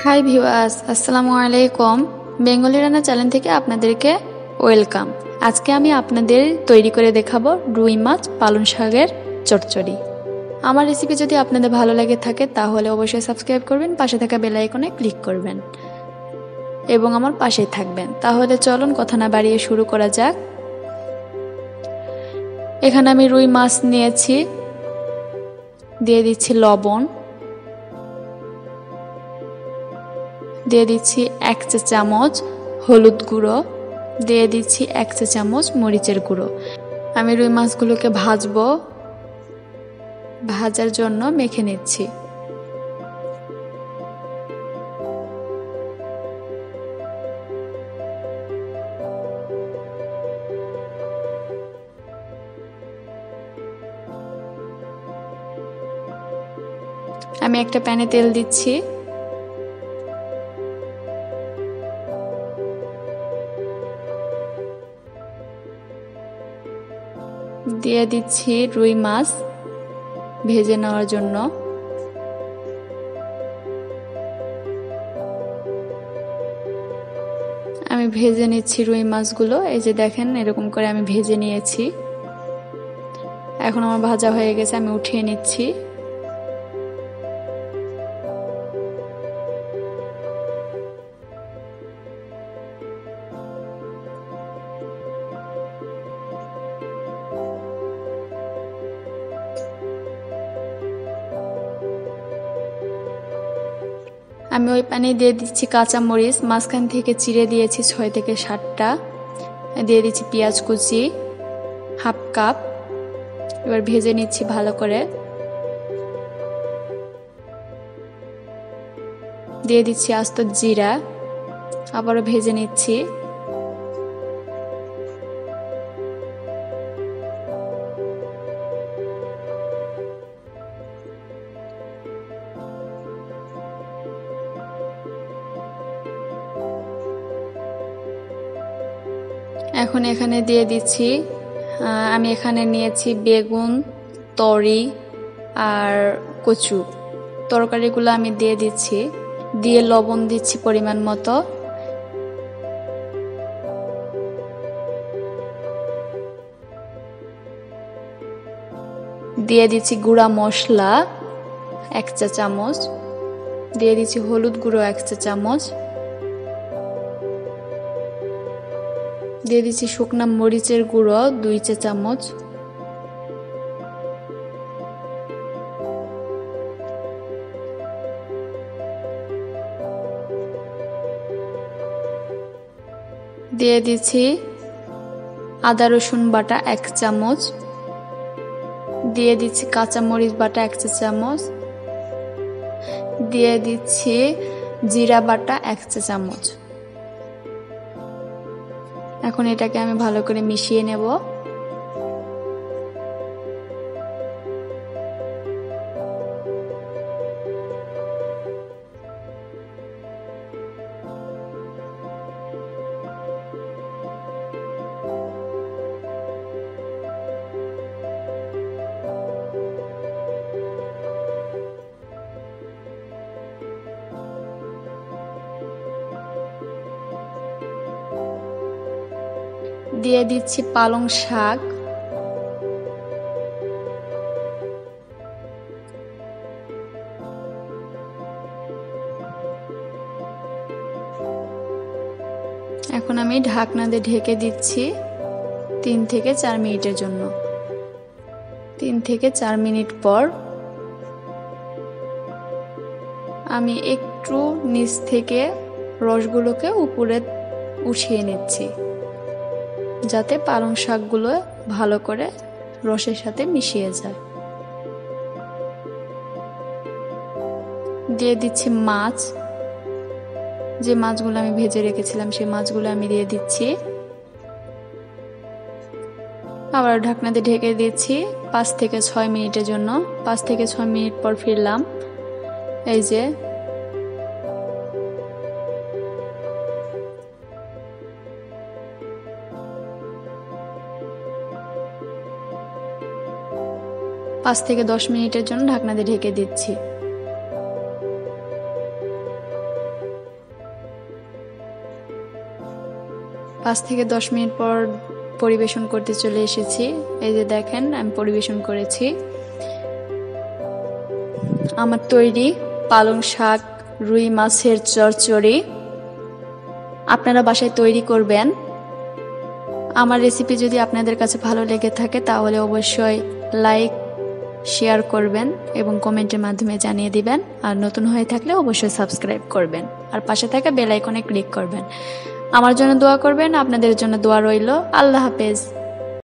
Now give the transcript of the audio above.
Hi viewers, আসসালামু আলাইকুম। Bengali রান্না চ্যানেল থেকে আপনাদেরকে ওয়েলকাম। আজকে আমি আপনাদের তৈরি করে দেখাবো রুই মাছ পালং শাকের চচ্চড়ি। আমার রেসিপি যদি আপনাদের ভালো লাগে থাকে তাহলে অবশ্যই সাবস্ক্রাইব করবেন, পাশে থাকা বেল আইকনে ক্লিক করবেন এবং আমার পাশেই থাকবেন। তাহলে চলুন কথা না বাড়িয়ে শুরু করা যাক। এখানে আমি রুই মাছ নিয়েছি, দিয়ে দিচ্ছি লবণ, দিয়ে দিচ্ছি 1 চা চামচ হলুদ গুঁড়ো, দিয়ে দিচ্ছি 1 চা চামচ মরিচের গুঁড়ো। আমি রুই মাছগুলোকে ভাজবো, ভাজার জন্য মেখে নিচ্ছি। আমি একটা প্যানে তেল দিচ্ছি, দিয়ে দিচ্ছি রুই মাছ ভেজে নেওয়ার জন্য। আমি ভেজে নিচ্ছি রুই মাছগুলো, এই যে দেখেন এরকম করে আমি ভেজে নিয়েছি। এখন আমার ভাজা হয়ে গেছে, আমি উঠিয়ে নিচ্ছি। আমি ওই পানি দিয়ে দিচ্ছি কাঁচামরিচ, মাঝখান থেকে চিড়ে দিয়েছি 6 থেকে 7টা। দিয়ে দিচ্ছি পেঁয়াজ কুচি হাফ কাপ। এবার ভেজে নিচ্ছি ভালো করে। দিয়ে দিচ্ছি আস্ত জিরা, আবারও ভেজে নিচ্ছি। এখন এখানে দিয়ে দিচ্ছি, আমি এখানে নিয়েছি বেগুন, তরি আর কচু। তরকারিগুলো আমি দিয়ে দিচ্ছি, দিয়ে লবণ দিচ্ছি পরিমাণ মতো। দিয়ে দিচ্ছি গুঁড়া মশলা 1 চা চামচ, দিয়ে দিচ্ছি হলুদ গুঁড়ো 1 চা চামচ, দিয়ে দিচ্ছি শুকনা মরিচের গুঁড়ো 2 চা চামচ, দিয়ে দিচ্ছি আদা রসুন বাটা 1 চামচ, দিয়ে দিচ্ছি কাঁচা মরিচ বাটা 1 চা চামচ, দিয়ে দিচ্ছি জিরা বাটা 1 চা চামচ। এখন এটাকে আমি ভালো করে মিশিয়ে নেব। দিয়ে দিচ্ছি পালং শাক, এখন আমি ঢাকনা দিয়ে ঢেকে দিচ্ছি 3 থেকে 4 মিনিটের জন্য। 3 থেকে 4 মিনিট পর আমি একটু নিচ থেকে রসগুলোকে উপরে উঠিয়ে নিচ্ছি, যাতে পালং শাকগুলো ভালো করে রসের সাথে মিশিয়ে যায়। দিয়ে দিচ্ছি মাছ, যে মাছগুলো আমি ভেজে রেখেছিলাম সেই মাছগুলো আমি দিয়ে দিচ্ছি। আবার ঢাকনা দিয়ে ঢেকে দিচ্ছি 5 থেকে 6 মিনিটের জন্য। 5 থেকে 6 মিনিট পর ফিরলাম। এই যে পাঁচ থেকে 10 মিনিটের জন্য ঢাকনা দিয়ে ঢেকে দিচ্ছি। 5 থেকে 10 মিনিট পর পরিবেশন করতে চলে এসেছি। এই যে দেখেন আমি পরিবেশন করেছি। আমার তৈরি পালং শাক রুই মাছের চচ্চড়ি আপনারা বাসায় তৈরি করবেন। আমার রেসিপি যদি আপনাদের কাছে ভালো লেগে থাকে তাহলে অবশ্যই লাইক শেয়ার করবেন এবং কমেন্টের মাধ্যমে জানিয়ে দিবেন। আর নতুন হয়ে থাকলে অবশ্যই সাবস্ক্রাইব করবেন আর পাশে থাকা বেল আইকনে ক্লিক করবেন। আমার জন্য দোয়া করবেন, আপনাদের জন্য দোয়া রইল। আল্লাহ হাফেজ।